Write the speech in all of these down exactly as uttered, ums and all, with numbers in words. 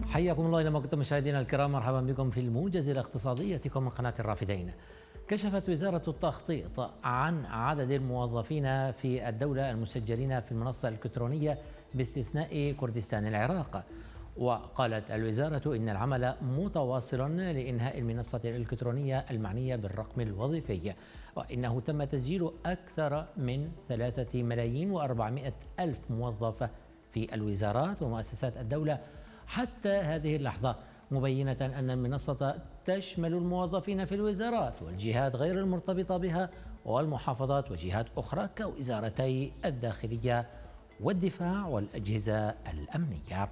حياكم الله إلى ما كنتم مشاهدينا الكرام، مرحبا بكم في الموجز الاقتصادي يأتيكم من قناة الرافدين. كشفت وزارة التخطيط عن عدد الموظفين في الدولة المسجلين في المنصة الإلكترونية باستثناء كردستان العراق. وقالت الوزارة إن العمل متواصل لإنهاء المنصة الإلكترونية المعنية بالرقم الوظيفي، وإنه تم تسجيل أكثر من ثلاثة ملايين وأربعمائة ألف موظف في الوزارات ومؤسسات الدولة حتى هذه اللحظة، مبينة أن المنصة تشمل الموظفين في الوزارات والجهات غير المرتبطة بها والمحافظات وجهات أخرى كوزارتي الداخلية والدفاع والأجهزة الأمنية.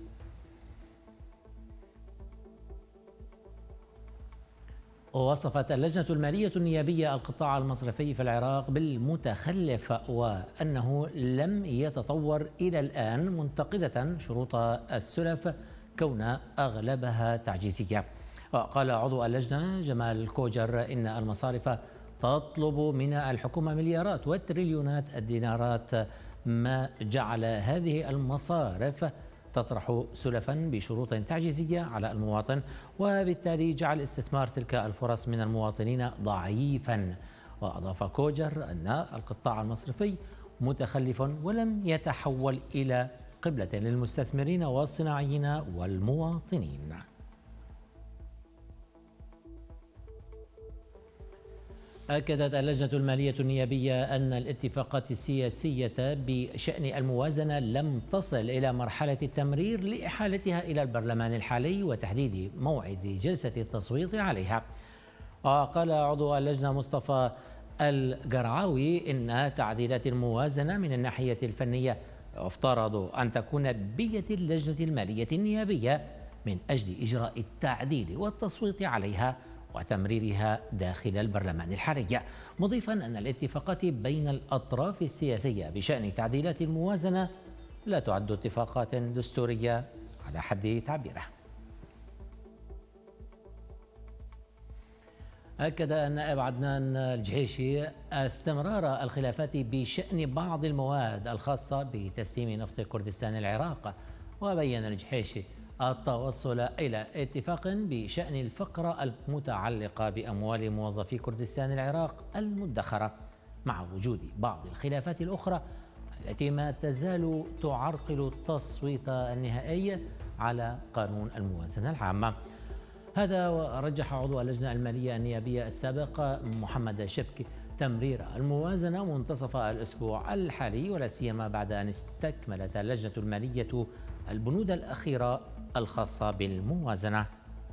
ووصفت اللجنة المالية النيابية القطاع المصرفي في العراق بالمتخلف، وأنه لم يتطور إلى الآن، منتقدة شروط السلف كون أغلبها تعجيزية. وقال عضو اللجنة جمال كوجر إن المصارف تطلب من الحكومة مليارات وتريليونات الدينارات، ما جعل هذه المصارف تطرح سلفا بشروط تعجيزية على المواطن، وبالتالي جعل استثمار تلك الفرص من المواطنين ضعيفا. وأضاف كوجر أن القطاع المصرفي متخلف ولم يتحول إلى قبلة للمستثمرين والصناعيين والمواطنين. أكدت اللجنة المالية النيابية أن الاتفاقات السياسية بشأن الموازنة لم تصل إلى مرحلة التمرير لإحالتها إلى البرلمان الحالي وتحديد موعد جلسة التصويت عليها. وقال عضو اللجنة مصطفى القرعاوي إن تعديلات الموازنة من الناحية الفنية يفترض أن تكون بيد اللجنة المالية النيابية من أجل إجراء التعديل والتصويت عليها وتمريرها داخل البرلمان الحالي، مضيفا أن الاتفاقات بين الأطراف السياسية بشأن تعديلات الموازنة لا تعد اتفاقات دستورية على حد تعبيره. أكد النائب عدنان الجحيشي استمرار الخلافات بشأن بعض المواد الخاصة بتسليم نفط كردستان العراق، وبين الجحيشي التوصل إلى اتفاق بشأن الفقرة المتعلقة بأموال موظفي كردستان العراق المدخرة، مع وجود بعض الخلافات الأخرى التي ما تزال تعرقل التصويت النهائي على قانون الموازنة العامة. هذا ورجح عضو اللجنة المالية النيابية السابق محمد شبكي تمرير الموازنة منتصف الأسبوع الحالي، ولا سيما بعد أن استكملت اللجنة المالية البنود الأخيرة الخاصة بالموازنة.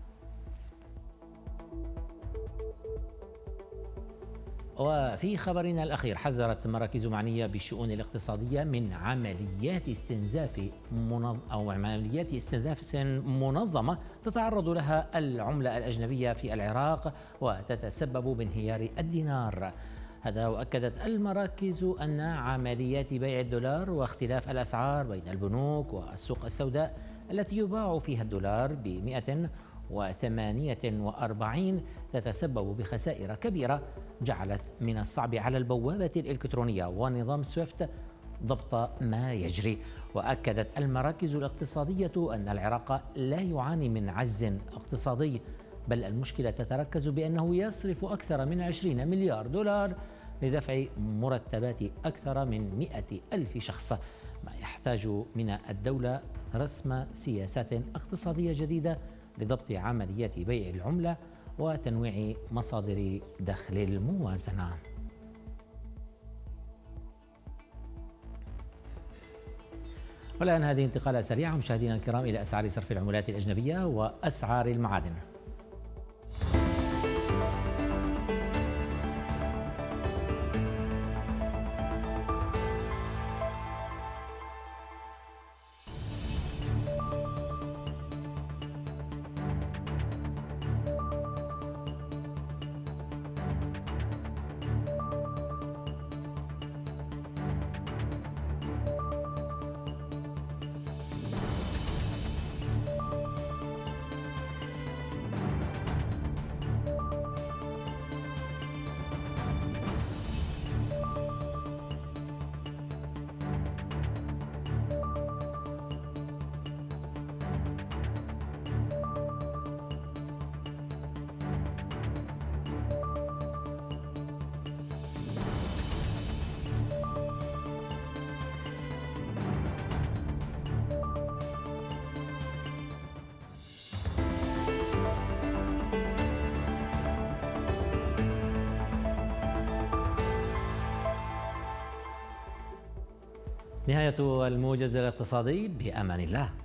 وفي خبرنا الأخير، حذرت مراكز معنية بالشؤون الاقتصادية من عمليات استنزاف منظ... أو عمليات استنزاف منظمة تتعرض لها العملة الأجنبية في العراق وتتسبب بانهيار الدينار. هذا وأكدت المراكز أن عمليات بيع الدولار واختلاف الأسعار بين البنوك والسوق السوداء التي يباع فيها الدولار ب مئة وثمانية وأربعين تتسبب بخسائر كبيرة، جعلت من الصعب على البوابة الإلكترونية ونظام سويفت ضبط ما يجري. وأكدت المراكز الاقتصادية أن العراق لا يعاني من عجز اقتصادي، بل المشكلة تتركز بأنه يصرف أكثر من عشرين مليار دولار لدفع مرتبات أكثر من مئة ألف شخص، ما يحتاج من الدولة رسم سياسات اقتصادية جديدة لضبط عمليات بيع العملة وتنويع مصادر دخل الموازنة. والآن هذه انتقالة سريعة مشاهدينا الكرام إلى أسعار صرف العملات الأجنبية وأسعار المعادن. نهاية الموجز الاقتصادي، بأمان الله.